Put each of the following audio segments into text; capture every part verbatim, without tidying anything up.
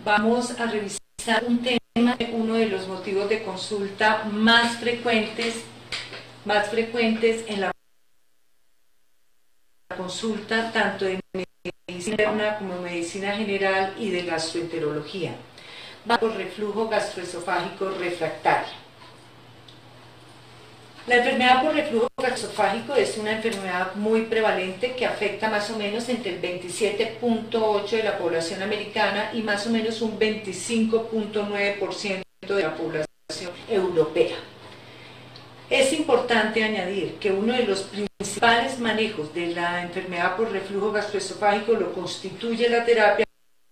vamos a revisar un tema, uno de los motivos de consulta más frecuentes, más frecuentes en la consulta tanto de medicina interna como medicina general y de gastroenterología. Va por reflujo gastroesofágico refractario. La enfermedad por reflujo gastroesofágico es una enfermedad muy prevalente que afecta más o menos entre el veintisiete punto ocho por ciento de la población americana y más o menos un veinticinco punto nueve por ciento de la población europea. Es importante añadir que uno de los principales manejos de la enfermedad por reflujo gastroesofágico lo constituye la terapia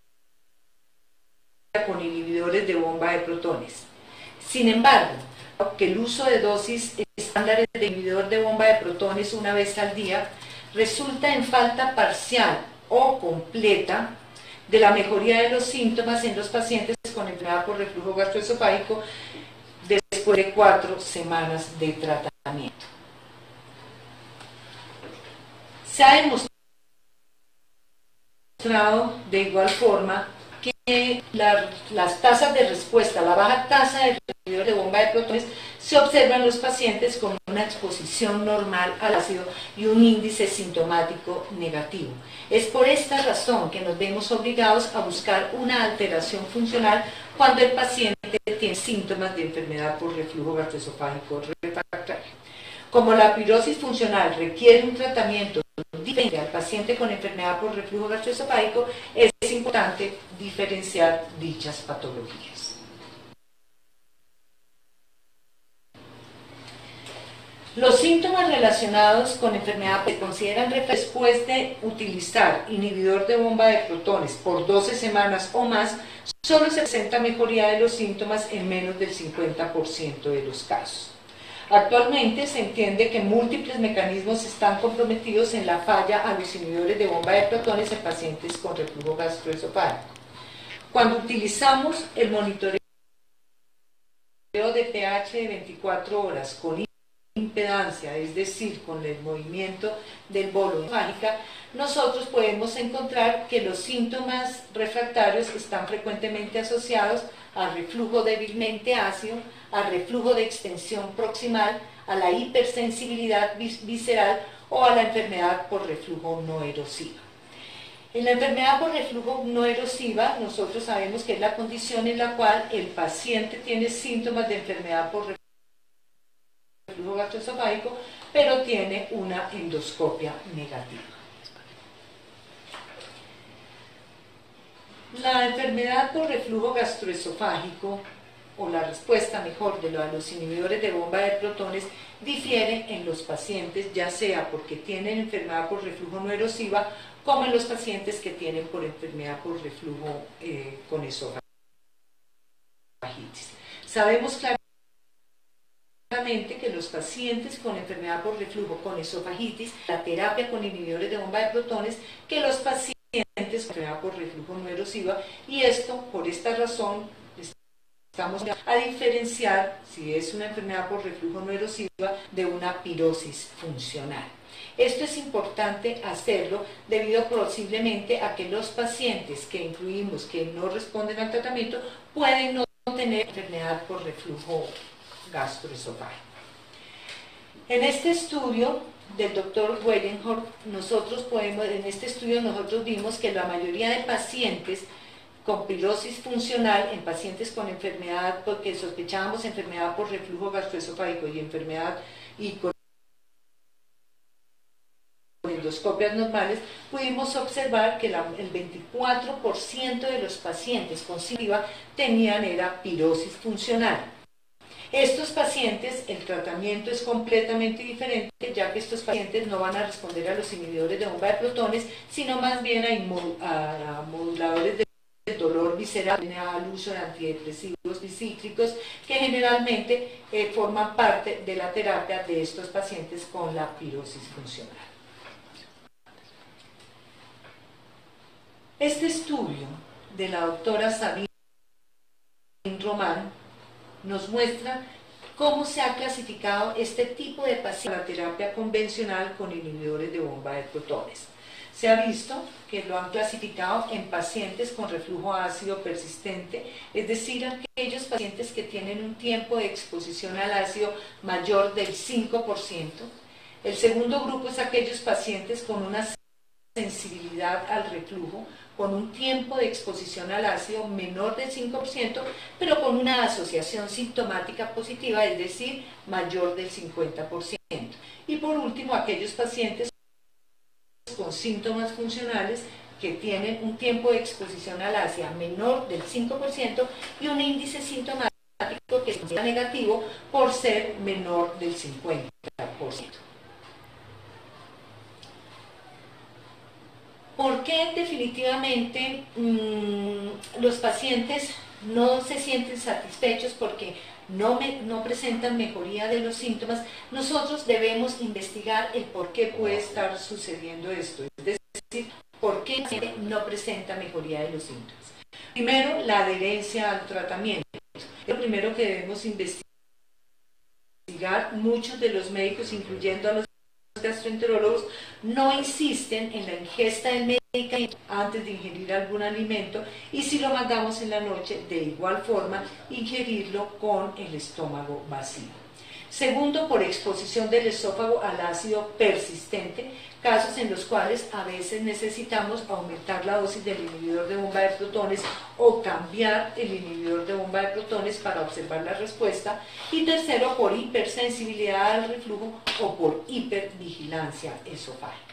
con inhibidores de bomba de protones. Sin embargo, que el uso de dosis estándares de inhibidor de bomba de protones una vez al día resulta en falta parcial o completa de la mejoría de los síntomas en los pacientes con enfermedad por reflujo gastroesofágico después de cuatro semanas de tratamiento. Se ha demostrado de igual forma que la, las tasas de respuesta, la baja tasa de inhibidor de bomba de protones se observa en los pacientes con una exposición normal al ácido y un índice sintomático negativo. Es por esta razón que nos vemos obligados a buscar una alteración funcional cuando el paciente tiene síntomas de enfermedad por reflujo gastroesofágico refractario. Como la pirosis funcional requiere un tratamiento diferente al paciente con enfermedad por reflujo gastroesofágico, es importante diferenciar dichas patologías. Los síntomas relacionados con enfermedad se consideran después de utilizar inhibidor de bomba de protones por doce semanas o más, solo se presenta mejoría de los síntomas en menos del cincuenta por ciento de los casos. Actualmente se entiende que múltiples mecanismos están comprometidos en la falla a los inhibidores de bomba de protones en pacientes con reflujo gastroesofágico. Cuando utilizamos el monitoreo de pH de veinticuatro horas con impedancia, es decir, con el movimiento del bolo esofágica, nosotros podemos encontrar que los síntomas refractarios están frecuentemente asociados a reflujo débilmente ácido, a reflujo de extensión proximal, a la hipersensibilidad vis visceral o a la enfermedad por reflujo no erosiva. En la enfermedad por reflujo no erosiva, nosotros sabemos que es la condición en la cual el paciente tiene síntomas de enfermedad por reflujo reflujo gastroesofágico, pero tiene una endoscopia negativa. La enfermedad por reflujo gastroesofágico, o la respuesta mejor de los inhibidores de bomba de protones, difiere en los pacientes, ya sea porque tienen enfermedad por reflujo no erosiva, como en los pacientes que tienen por enfermedad por reflujo eh, con esofagitis. Sabemos claramente que los pacientes con enfermedad por reflujo con esofagitis, la terapia con inhibidores de bomba de protones, que los pacientes con enfermedad por reflujo no erosiva, y esto, por esta razón, estamos a diferenciar si es una enfermedad por reflujo no erosiva de una pirosis funcional. Esto es importante hacerlo debido posiblemente a que los pacientes que incluimos que no responden al tratamiento pueden no tener enfermedad por reflujo gastroesofágico. En este estudio del doctor Wellenhorst, nosotros podemos, en este estudio nosotros vimos que la mayoría de pacientes con pirosis funcional, en pacientes con enfermedad, porque sospechábamos enfermedad por reflujo gastroesofágico y enfermedad y con endoscopias normales, pudimos observar que la, el veinticuatro por ciento de los pacientes con SIBA tenían era pirosis funcional. Estos pacientes, el tratamiento es completamente diferente, ya que estos pacientes no van a responder a los inhibidores de bomba de protones, sino más bien a, a moduladores de dolor visceral, al uso de antidepresivos bicíclicos, que generalmente eh, forman parte de la terapia de estos pacientes con la pirosis funcional. Este estudio de la doctora Sabine Román nos muestra cómo se ha clasificado este tipo de pacientes a la terapia convencional con inhibidores de bomba de protones. Se ha visto que lo han clasificado en pacientes con reflujo ácido persistente, es decir, aquellos pacientes que tienen un tiempo de exposición al ácido mayor del cinco por ciento. El segundo grupo es aquellos pacientes con una sensibilidad al reflujo, con un tiempo de exposición al ácido menor del cinco por ciento, pero con una asociación sintomática positiva, es decir, mayor del cincuenta por ciento. Y por último, aquellos pacientes con síntomas funcionales que tienen un tiempo de exposición al ácido menor del cinco por ciento y un índice sintomático que es negativo por ser menor del cincuenta por ciento. ¿Por qué definitivamente mmm, los pacientes no se sienten satisfechos porque no, me, no presentan mejoría de los síntomas? Nosotros debemos investigar el por qué puede estar sucediendo esto, es decir, por qué el paciente no presenta mejoría de los síntomas. Primero, la adherencia al tratamiento. Es lo primero que debemos investigar. Muchos de los médicos, incluyendo a los gastroenterólogos, no insisten en la ingesta del medicamento antes de ingerir algún alimento, y si lo mandamos en la noche, de igual forma, ingerirlo con el estómago vacío. Segundo, por exposición del esófago al ácido persistente, casos en los cuales a veces necesitamos aumentar la dosis del inhibidor de bomba de protones o cambiar el inhibidor de bomba de protones para observar la respuesta. Y tercero, por hipersensibilidad al reflujo o por hipervigilancia esofágica.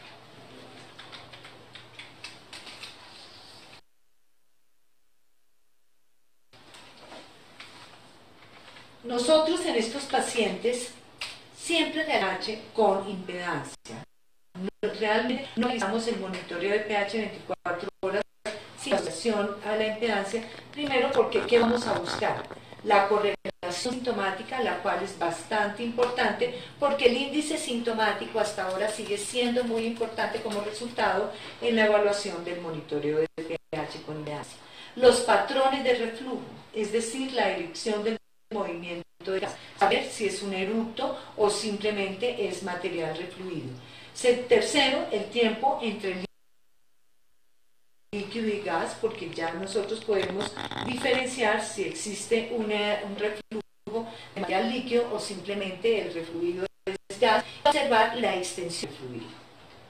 Nosotros en estos pacientes siempre realizamos con impedancia. Realmente no realizamos el monitoreo de pH veinticuatro horas sin asociación a la impedancia. Primero, porque ¿qué vamos a buscar? La correlación sintomática, la cual es bastante importante, porque el índice sintomático hasta ahora sigue siendo muy importante como resultado en la evaluación del monitoreo de pH con impedancia. Los patrones de reflujo, es decir, la dirección del movimiento de gas, saber si es un eructo o simplemente es material refluido. Tercero, el tiempo entre el líquido y gas, porque ya nosotros podemos diferenciar si existe una, un reflujo de material líquido o simplemente el refluido es gas, y observar la extensión del fluido.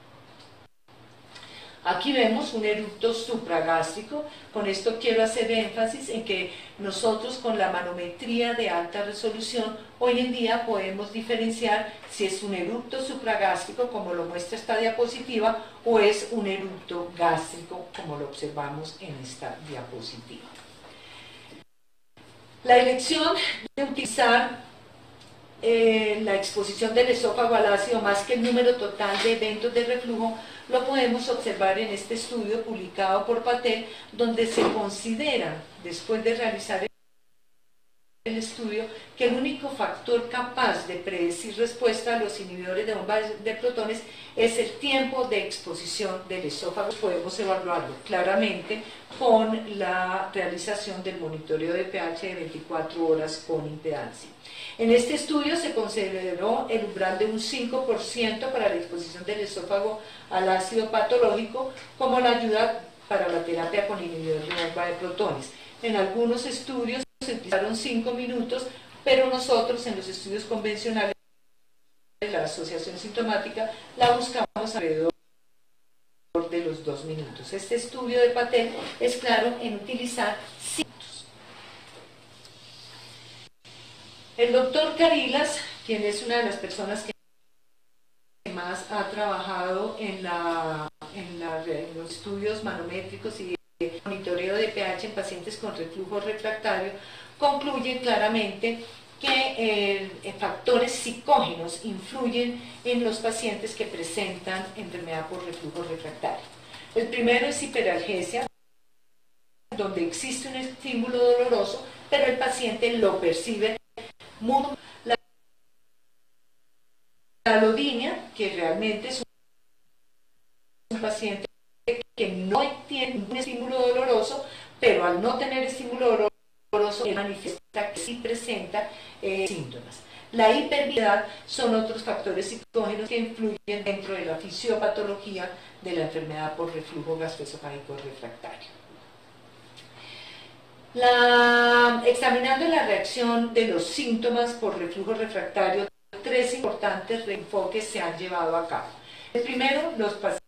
Aquí vemos un eructo supragástrico. Con esto quiero hacer énfasis en que nosotros con la manometría de alta resolución hoy en día podemos diferenciar si es un eructo supragástrico, como lo muestra esta diapositiva, o es un eructo gástrico, como lo observamos en esta diapositiva. La elección de utilizar eh, la exposición del esófago al ácido más que el número total de eventos de reflujo lo podemos observar en este estudio publicado por Patel, donde se considera, después de realizar el estudio, que el único factor capaz de predecir respuesta a los inhibidores de bomba de protones es el tiempo de exposición del esófago. Podemos evaluarlo claramente con la realización del monitoreo de pH de veinticuatro horas con impedancia. En este estudio se consideró el umbral de un cinco por ciento para la exposición del esófago al ácido patológico como la ayuda para la terapia con inhibidor de bomba de protones. En algunos estudios se utilizaron cinco minutos, pero nosotros en los estudios convencionales de la asociación sintomática la buscamos alrededor de los dos minutos. Este estudio de Patel es claro en utilizar cinco minutos. El doctor Carilas, quien es una de las personas que más ha trabajado en, la, en, la, en los estudios manométricos y de monitoreo de pH en pacientes con reflujo refractario, concluye claramente que eh, factores psicógenos influyen en los pacientes que presentan enfermedad por reflujo refractario. El primero es hiperalgesia, donde existe un estímulo doloroso, pero el paciente lo percibe muy. La alodinia, que realmente es un paciente que no tiene un estímulo doloroso, pero al no tener estímulo doloroso, él manifiesta que sí presenta eh, síntomas. La hipervigilidad son otros factores psicógenos que influyen dentro de la fisiopatología de la enfermedad por reflujo gastroesofágico refractario. La, examinando la reacción de los síntomas por reflujo refractario, tres importantes reenfoques se han llevado a cabo. El primero, los pacientes,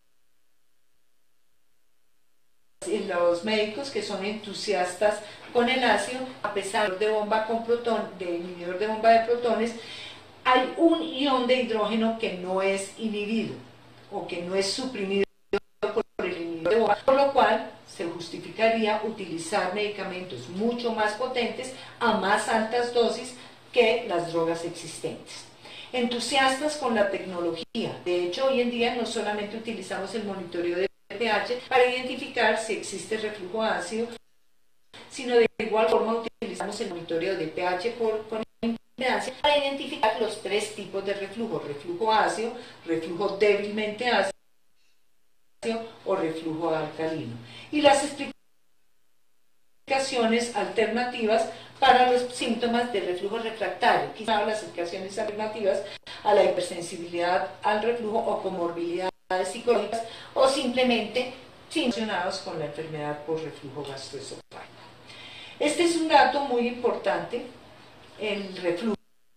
los médicos que son entusiastas con el ácido, a pesar de bomba con protón, de inhibidor de bomba de protones, hay un ion de hidrógeno que no es inhibido o que no es suprimido por el inhibidor de bomba, por lo cual se justificaría utilizar medicamentos mucho más potentes a más altas dosis que las drogas existentes. Entusiastas con la tecnología. De hecho, hoy en día no solamente utilizamos el monitoreo de pH para identificar si existe reflujo ácido, sino de igual forma utilizamos el monitoreo de pH por, con impedancia para identificar los tres tipos de reflujo: reflujo ácido, reflujo débilmente ácido o reflujo alcalino. Y las explicaciones alternativas para los síntomas de reflujo refractario, quizá las explicaciones alternativas a la hipersensibilidad al reflujo o comorbilidades psicológicas o simplemente relacionados con la enfermedad por reflujo gastroesofágico. Este es un dato muy importante, el reflujo,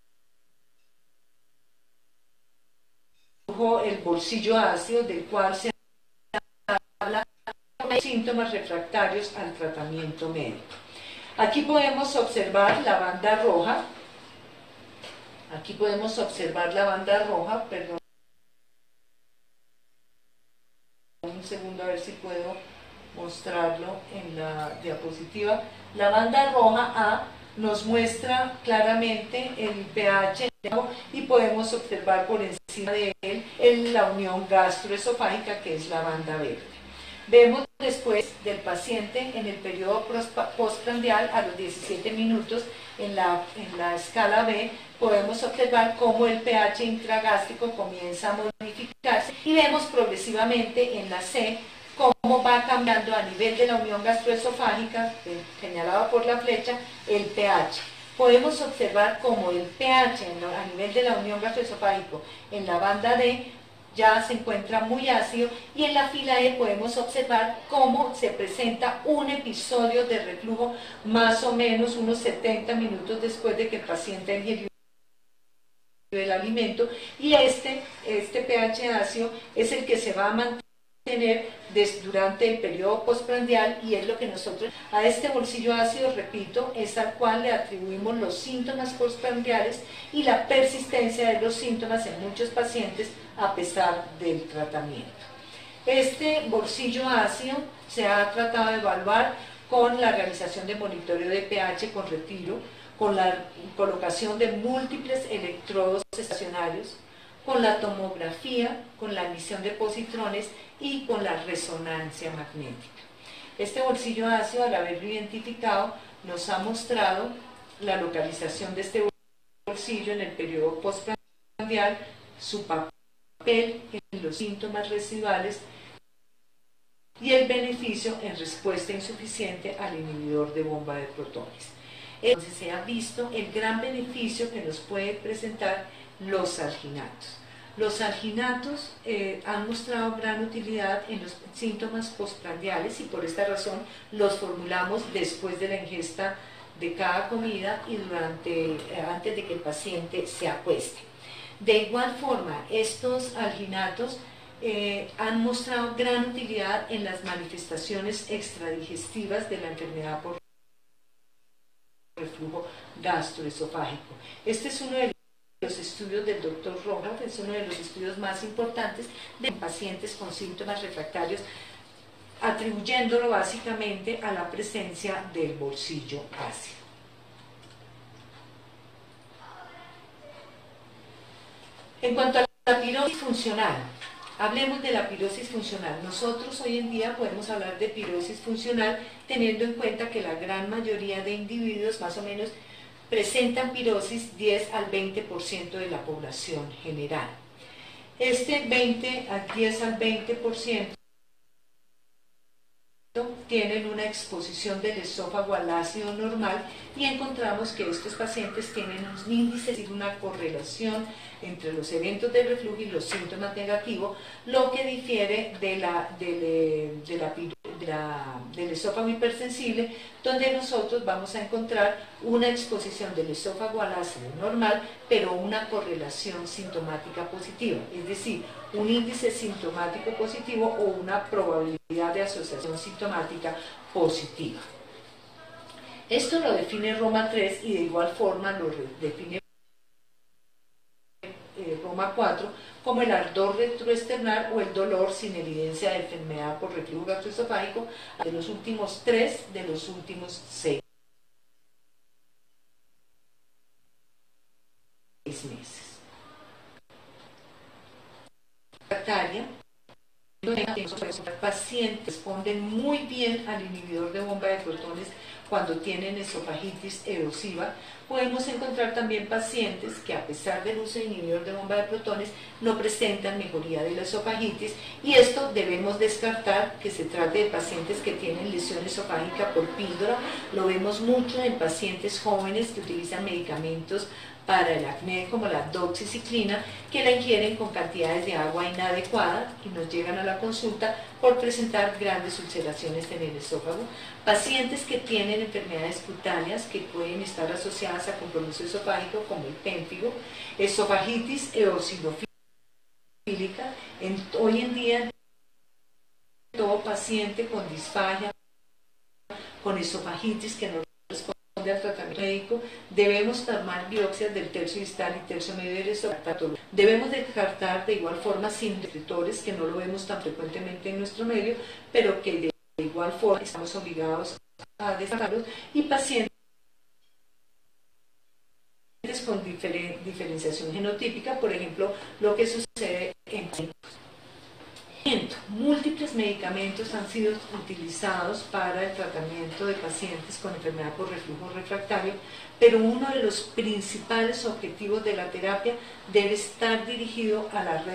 el bolsillo ácido, del cual se habla de síntomas refractarios al tratamiento médico. Aquí podemos observar la banda roja, aquí podemos observar la banda roja, perdón, un segundo a ver si puedo mostrarlo en la diapositiva. La banda roja A nos muestra claramente el pH y podemos observar por encima de él en la unión gastroesofágica, que es la banda verde. Vemos después del paciente en el periodo postprandial a los diecisiete minutos en la, en la escala B, podemos observar cómo el pH intragástrico comienza a modificarse y vemos progresivamente en la C cómo va cambiando a nivel de la unión gastroesofágica, eh, señalado por la flecha, el pH. Podemos observar cómo el pH en lo, a nivel de la unión gastroesofágico en la banda D ya se encuentra muy ácido, y en la fila E podemos observar cómo se presenta un episodio de reflujo más o menos unos setenta minutos después de que el paciente ingirió el alimento, y este, este pH ácido es el que se va a mantener des, durante el periodo postprandial, y es lo que nosotros a este bolsillo ácido, repito, es al cual le atribuimos los síntomas postprandiales y la persistencia de los síntomas en muchos pacientes a pesar del tratamiento. Este bolsillo ácido se ha tratado de evaluar con la realización de monitoreo de pH con retiro, con la colocación de múltiples electrodos estacionarios, con la tomografía, con la emisión de positrones y con la resonancia magnética. Este bolsillo ácido, al haberlo identificado, nos ha mostrado la localización de este bolsillo en el periodo postprandial, su papel en los síntomas residuales y el beneficio en respuesta insuficiente al inhibidor de bomba de protones. Entonces se ha visto el gran beneficio que nos puede presentar los alginatos. Los alginatos eh, han mostrado gran utilidad en los síntomas postprandiales, y por esta razón los formulamos después de la ingesta de cada comida y durante, eh, antes de que el paciente se acueste. De igual forma, estos alginatos eh, han mostrado gran utilidad en las manifestaciones extradigestivas de la enfermedad por reflujo gastroesofágico. Este es uno de los estudios del doctor Rojas, es uno de los estudios más importantes de pacientes con síntomas refractarios, atribuyéndolo básicamente a la presencia del bolsillo ácido. En cuanto a la pirosis funcional, hablemos de la pirosis funcional. Nosotros hoy en día podemos hablar de pirosis funcional teniendo en cuenta que la gran mayoría de individuos, más o menos, presentan pirosis diez al veinte por ciento de la población general. Este veinte al diez al veinte por ciento tienen una exposición del esófago al ácido normal y encontramos que estos pacientes tienen un índice, es decir, una correlación entre los eventos de reflujo y los síntomas negativos, lo que difiere de la, de, de la, de la, del esófago hipersensible, donde nosotros vamos a encontrar una exposición del esófago al ácido normal, pero una correlación sintomática positiva, es decir, un índice sintomático positivo o una probabilidad de asociación sintomática positiva. Esto lo define Roma tres y de igual forma lo define eh, Roma cuatro como el ardor retroesternal o el dolor sin evidencia de enfermedad por reflujo gastroesofágico de los últimos tres de los últimos seis meses. Los pacientes responden muy bien al inhibidor de bomba de protones cuando tienen esofagitis erosiva. Podemos encontrar también pacientes que, a pesar del uso de inhibidor de bomba de protones, no presentan mejoría de la esofagitis, y esto debemos descartar que se trate de pacientes que tienen lesión esofágica por píldora. Lo vemos mucho en pacientes jóvenes que utilizan medicamentos para el acné como la doxiciclina, que la ingieren con cantidades de agua inadecuadas y nos llegan a la consulta por presentar grandes ulceraciones en el esófago. Pacientes que tienen enfermedades cutáneas que pueden estar asociadas a compromiso esofágico como el pénfigo, esofagitis eosinofílica. En, hoy en día todo paciente con disfagia, con esofagitis que no responde al tratamiento médico, debemos tomar biopsias del tercio distal y tercio medio del esófago. Debemos descartar de igual forma sin detectores, que no lo vemos tan frecuentemente en nuestro medio, pero que de de igual forma estamos obligados a descartarlos, y pacientes con diferen, diferenciación genotípica, por ejemplo, lo que sucede en pacientes. Múltiples medicamentos han sido utilizados para el tratamiento de pacientes con enfermedad por reflujo refractario, pero uno de los principales objetivos de la terapia debe estar dirigido a la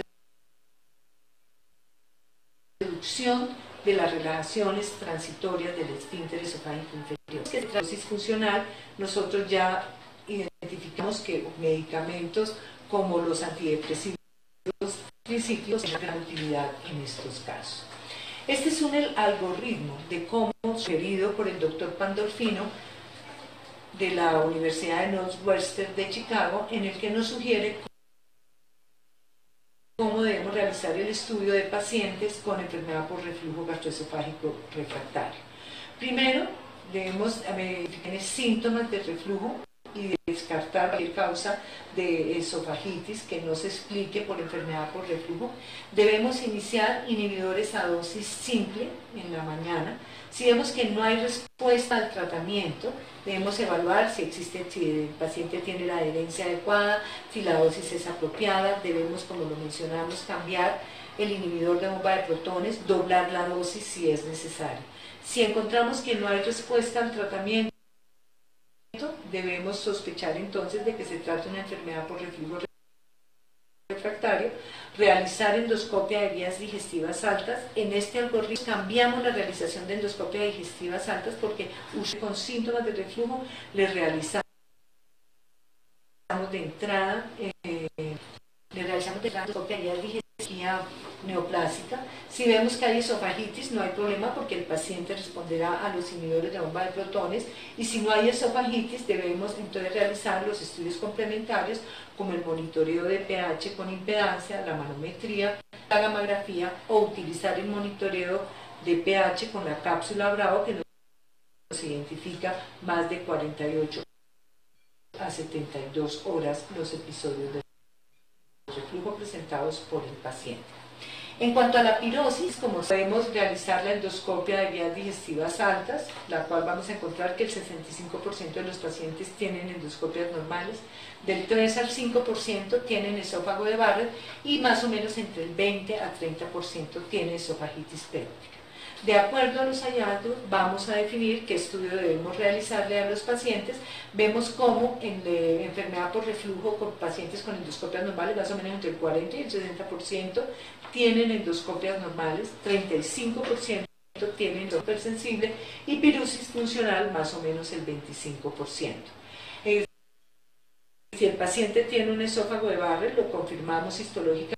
reducción de las relajaciones transitorias del esfínter esofágico inferior. Que es dosis funcional, nosotros ya identificamos que medicamentos como los antidepresivos tricíclicos tienen gran utilidad en estos casos. Este es un el algoritmo de cómo, sugerido por el doctor Pandolfino de la Universidad de Northwestern de Chicago, en el que nos sugiere cómo debemos realizar el estudio de pacientes con enfermedad por reflujo gastroesofágico refractario. Primero, debemos verificar síntomas de reflujo y descartar cualquier causa de esofagitis que no se explique por enfermedad por reflujo. Debemos iniciar inhibidores a dosis simple en la mañana. Si vemos que no hay respuesta al tratamiento, debemos evaluar si existe, si el paciente tiene la adherencia adecuada, si la dosis es apropiada. Debemos, como lo mencionamos, cambiar el inhibidor de bomba de protones, doblar la dosis si es necesario. Si encontramos que no hay respuesta al tratamiento, debemos sospechar entonces de que se trata de una enfermedad por reflujo refractario, realizar endoscopia de vías digestivas altas. En este algoritmo cambiamos la realización de endoscopia de digestivas altas porque con síntomas de reflujo le realizamos de entrada, eh, le realizamos de entrada endoscopia de vías digestivas neoplásica. Si vemos que hay esofagitis, no hay problema porque el paciente responderá a los inhibidores de bomba de protones, y si no hay esofagitis, debemos entonces realizar los estudios complementarios como el monitoreo de pH con impedancia, la manometría, la gamografía, o utilizar el monitoreo de pH con la cápsula Bravo, que nos identifica más de cuarenta y ocho a setenta y dos horas los episodios de reflujo presentados por el paciente. En cuanto a la pirosis, como sabemos, realizar la endoscopia de vías digestivas altas, la cual vamos a encontrar que el sesenta y cinco por ciento de los pacientes tienen endoscopias normales, del tres al cinco por ciento tienen esófago de Barrett, y más o menos entre el veinte a treinta por ciento tienen esofagitis péptica. De acuerdo a los hallazgos, vamos a definir qué estudio debemos realizarle a los pacientes. Vemos cómo en la enfermedad por reflujo con pacientes con endoscopias normales, más o menos entre el cuarenta y el sesenta por ciento tienen endoscopias normales, treinta y cinco por ciento tienen hipersensible y pirosis funcional más o menos el veinticinco por ciento. Eh, si el paciente tiene un esófago de Barrett, lo confirmamos histológicamente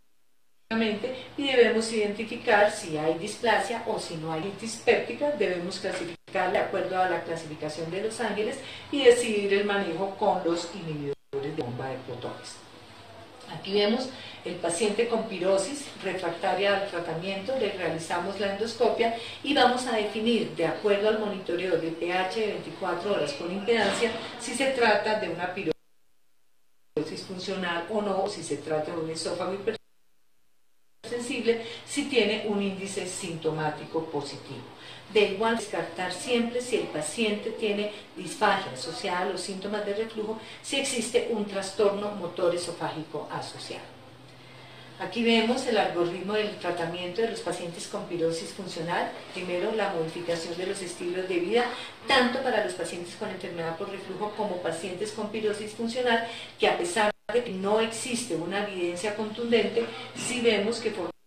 y debemos identificar si hay displasia o si no hay litis péptica. Debemos clasificar de acuerdo a la clasificación de Los Ángeles y decidir el manejo con los inhibidores de bomba de protones. Aquí vemos el paciente con pirosis refractaria al tratamiento, le realizamos la endoscopia y vamos a definir, de acuerdo al monitoreo de pH de veinticuatro horas con impedancia, si se trata de una pirosis funcional o no, o si se trata de un esófago hipersensible, si tiene un índice sintomático positivo. De igual, descartar siempre si el paciente tiene disfagia social o síntomas de reflujo, si existe un trastorno motor esofágico asociado. Aquí vemos el algoritmo del tratamiento de los pacientes con pirosis funcional. Primero, la modificación de los estilos de vida, tanto para los pacientes con enfermedad por reflujo como pacientes con pirosis funcional, que a pesar de que no existe una evidencia contundente, sí vemos que por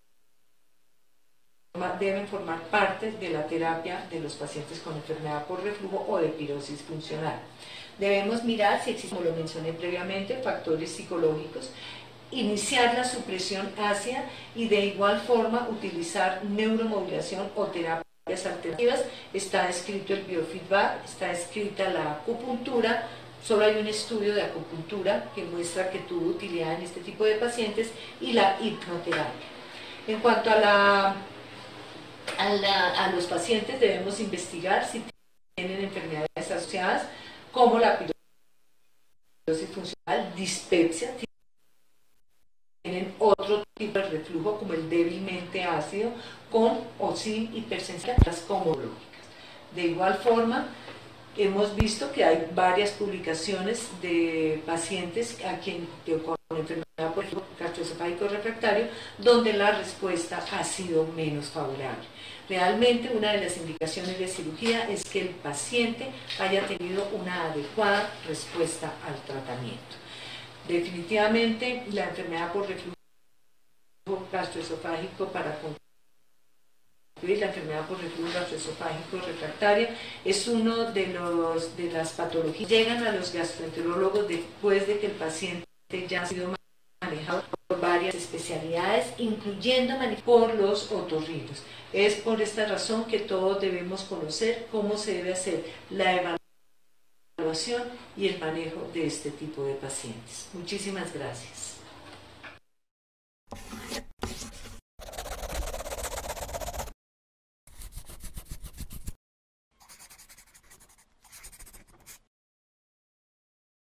deben formar parte de la terapia de los pacientes con enfermedad por reflujo o de pirosis funcional. Debemos mirar si existen, como lo mencioné previamente, factores psicológicos, iniciar la supresión ácida y de igual forma utilizar neuromodulación o terapias alternativas. Está descrito el biofeedback, está escrita la acupuntura. Solo hay un estudio de acupuntura que muestra que tuvo utilidad en este tipo de pacientes, y la hipnoterapia. En cuanto a la A, la, a los pacientes debemos investigar si tienen enfermedades asociadas como la pirosis funcional, dispepsia, tienen otro tipo de reflujo como el débilmente ácido, con o sin hipersensibilidad comológicas. De igual forma, hemos visto que hay varias publicaciones de pacientes a quien con enfermedad por gastroesofágico refractario, donde la respuesta ha sido menos favorable. Realmente una de las indicaciones de cirugía es que el paciente haya tenido una adecuada respuesta al tratamiento. Definitivamente la enfermedad por reflujo gastroesofágico, para concluir, la enfermedad por reflujo gastroesofágico refractaria es uno de, los, de las patologías que llegan a los gastroenterólogos después de que el paciente ya ha sido manejado por varias especialidades, incluyendo por los otorrinos. Es por esta razón que todos debemos conocer cómo se debe hacer la evaluación y el manejo de este tipo de pacientes. Muchísimas gracias.